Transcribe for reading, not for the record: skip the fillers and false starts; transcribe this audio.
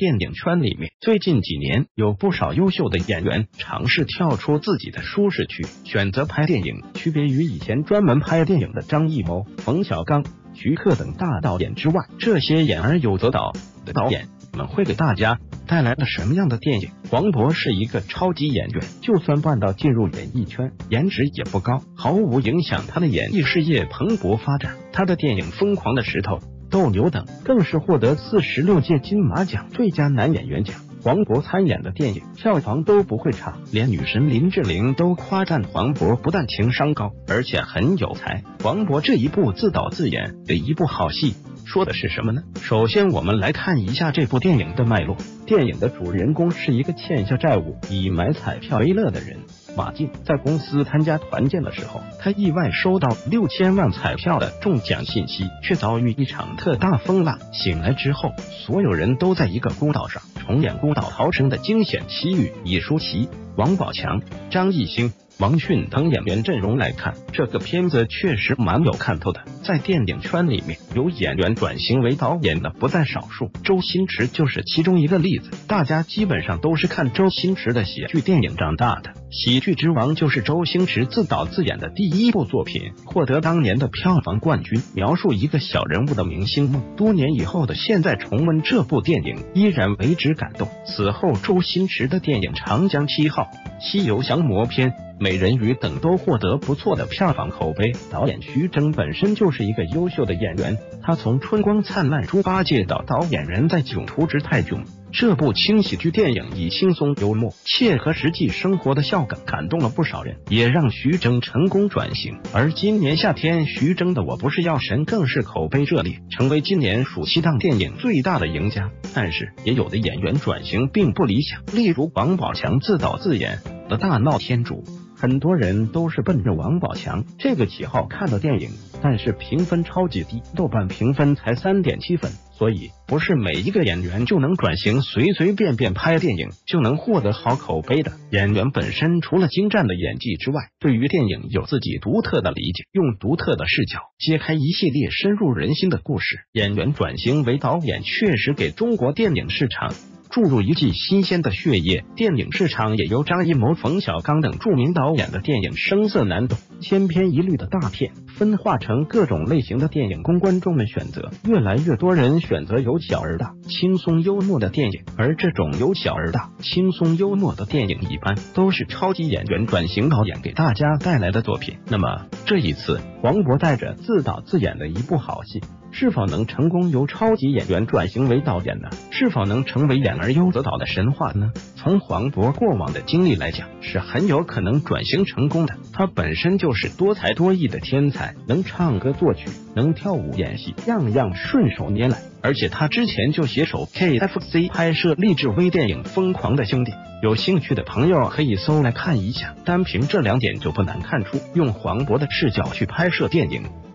电影圈里面，最近几年有不少优秀的演员尝试跳出自己的舒适区，选择拍电影。区别于以前专门拍电影的张艺谋、冯小刚、徐克等大导演之外，这些演而有则导的导演们会给大家带来了什么样的电影？黄渤是一个超级演员，就算半道进入演艺圈，颜值也不高，毫无影响他的演艺事业蓬勃发展。他的电影《疯狂的石头》、《斗牛》等更是获得46届金马奖最佳男演员奖。黄渤参演的电影票房都不会差，连女神林志玲都夸赞黄渤不但情商高，而且很有才。黄渤这一部自导自演的一部好戏，说的是什么呢？首先我们来看一下这部电影的脉络。电影的主人公是一个欠下债务、以买彩票为乐的人马进。在公司参加团建的时候，他意外收到6000万彩票的中奖信息，却遭遇一场特大风浪。醒来之后，所有人都在一个孤岛上重演孤岛逃生的惊险奇遇。以舒淇、王宝强、张艺兴、王迅等演员阵容来看，这个片子确实蛮有看头的。在电影圈里面，有演员转型为导演的不在少数，周星驰就是其中一个例子。大家基本上都是看周星驰的喜剧电影长大的，《喜剧之王》就是周星驰自导自演的第一部作品，获得当年的票房冠军。描述一个小人物的明星梦，多年以后的现在重温这部电影，依然为之感动。此后，周星驰的电影《长江7号》、《西游降魔篇》、美人鱼等都获得不错的票房口碑。导演徐峥本身就是一个优秀的演员，他从春光灿烂猪八戒到导演人在囧途之泰囧，这部轻喜剧电影以轻松幽默、切合实际生活的笑梗感动了不少人，也让徐峥成功转型。而今年夏天，徐峥的《我不是药神》更是口碑热烈，成为今年暑期档电影最大的赢家。但是也有的演员转型并不理想，例如王宝强自导自演的《大闹天竺》，很多人都是奔着王宝强这个旗号看的电影，但是评分超级低，豆瓣评分才3.7分。所以不是每一个演员就能转型，随随便便拍电影就能获得好口碑的。演员本身除了精湛的演技之外，对于电影有自己独特的理解，用独特的视角揭开一系列深入人心的故事。演员转型为导演确实给中国电影市场注入一剂新鲜的血液，电影市场也由张艺谋、冯小刚等著名导演的电影声色难懂、千篇一律的大片分化成各种类型的电影供观众们选择。越来越多人选择由小而大、轻松幽默的电影，而这种由小而大、轻松幽默的电影一般都是超级演员转型导演给大家带来的作品。那么这一次黄渤带着自导自演的一部好戏，是否能成功由超级演员转型为导演呢？是否能成为演而优则导的神话呢？从黄渤过往的经历来讲，是很有可能转型成功的。他本身就是多才多艺的天才，能唱歌作曲，能跳舞演戏，样样顺手拈来。而且他之前就携手 KFC 拍摄励志微电影《疯狂的兄弟》，有兴趣的朋友可以搜来看一下。单凭这2点就不难看出，用黄渤的视角去拍摄电影